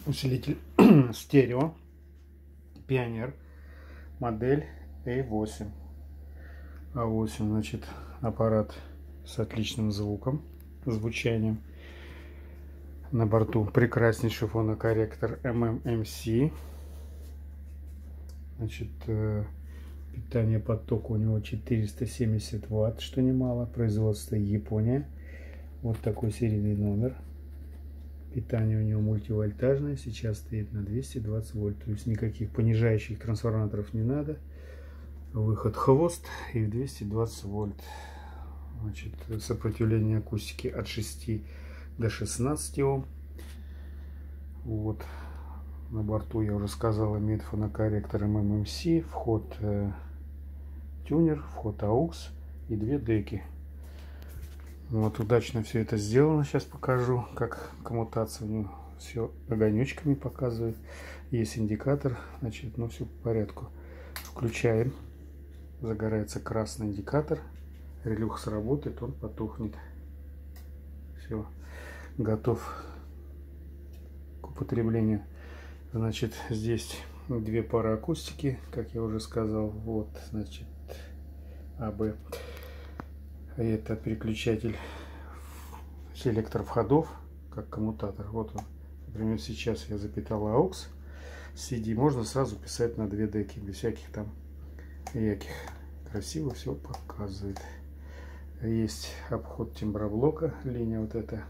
усилитель стерео Pioneer, модель A8. A8, значит, аппарат с отличным звуком, звучанием. На борту прекраснейший фонокорректор MMC. Значит, питание под ток у него 470 Вт, что немало. Производство Япония. Вот такой серийный номер. Питание у него мультивольтажное. Сейчас стоит на 220 вольт. То есть никаких понижающих трансформаторов не надо. Выход хвост и 220 вольт. Значит, сопротивление акустики от 6 до 16 Ом. Вот. На борту, я уже сказал, имеет фонокорректор MMC, вход тюнер, вход AUX и 2 деки. Вот, удачно все это сделано. Сейчас покажу, как коммутация у него. Все огонечками показывает. Есть индикатор, значит, ну все по порядку. Включаем. Загорается красный индикатор. Релюх сработает, он потухнет. Все, готов к употреблению. Значит, здесь 2 пары акустики, как я уже сказал. Вот, значит, АБ. Это переключатель, селектор входов, как коммутатор. Вот он. Например, сейчас я запитал AUX. CD можно сразу писать на 2 деки, без всяких там яких. Красиво все показывает. Есть обход темброблока, линия вот эта.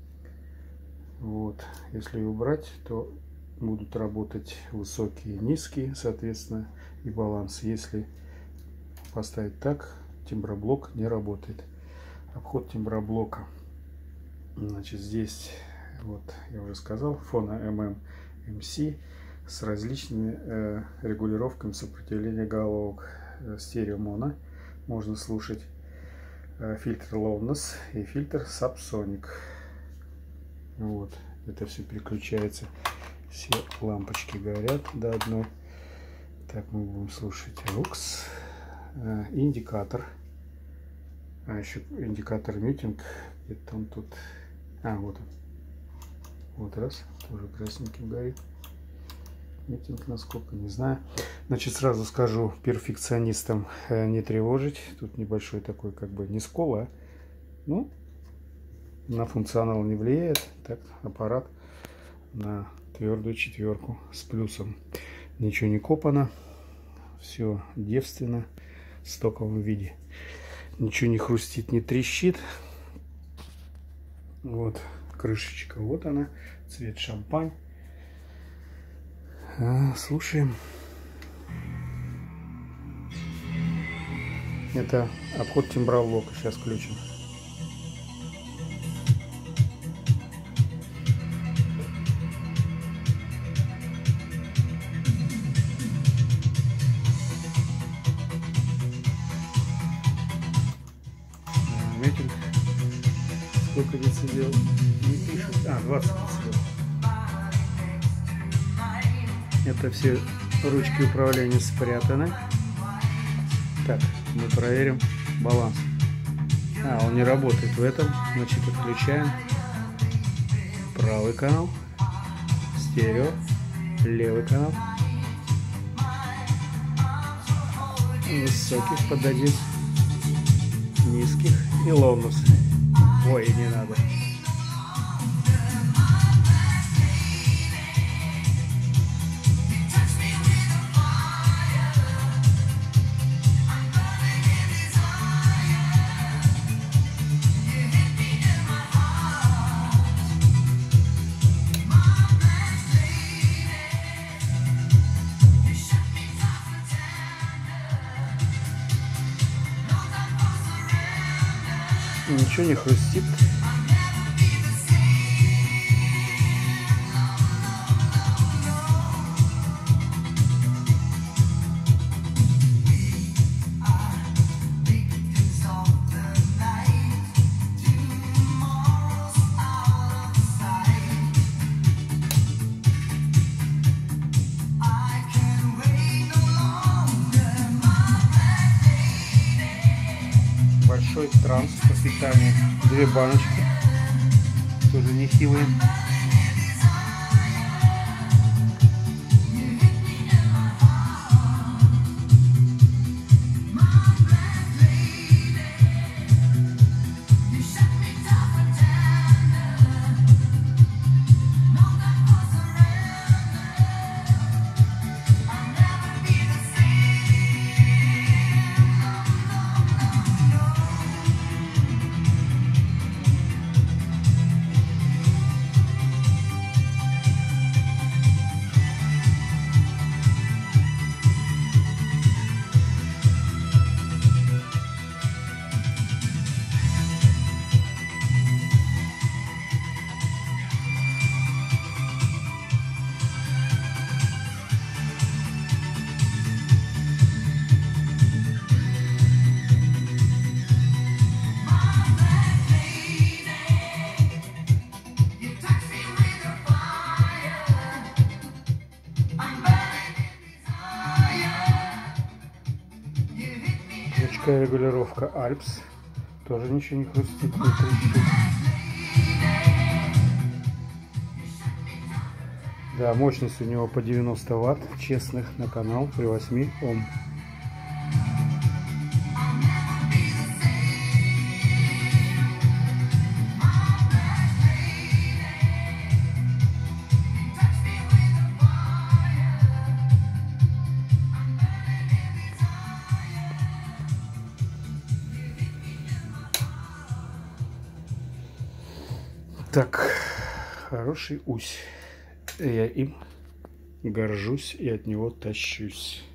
Вот. Если убрать, то будут работать высокие и низкие, соответственно, и баланс. Если поставить так, темброблок не работает. Обход темброблока. Значит, здесь, вот, я уже сказал, фона MMC с различными регулировками сопротивления головок. Стерео моно можно слушать. Фильтр Loudness и фильтр Subsonic. Вот, это все переключается. Все лампочки горят до одной. Так, мы будем слушать AUX. Индикатор. А еще индикатор мьютинг. Где-то он тут. А, вот он. Вот раз. Тоже красненьким горит. Митинг насколько, не знаю. Значит, сразу скажу перфекционистам не тревожить. Тут небольшой такой, как бы, не скол, а, ну, на функционал не влияет. Так, аппарат на твердую 4 с плюсом. Ничего не копано. Все девственно, в стоковом виде. Ничего не хрустит, не трещит. Вот крышечка, вот она, цвет шампань. Слушаем. Это обход темброблока. Сейчас включим. Метинг. Сколько децибел? Не пишут. 20 децибел. Это все ручки управления спрятаны. Так, мы проверим баланс. Он не работает в этом. Значит, отключаем правый канал, стерео, левый канал. Высоких подадим, низких и Loudness. Ой, не надо. Ничего не хрустит. Большой транс по питанию. 2 баночки. Тоже нехилые. Механическая регулировка Alps. Тоже ничего не хрустит, не трещит. Да, мощность у него по 90 ватт честных на канал при 8 Ом. Так, хороший усь. Я им горжусь и от него тащусь.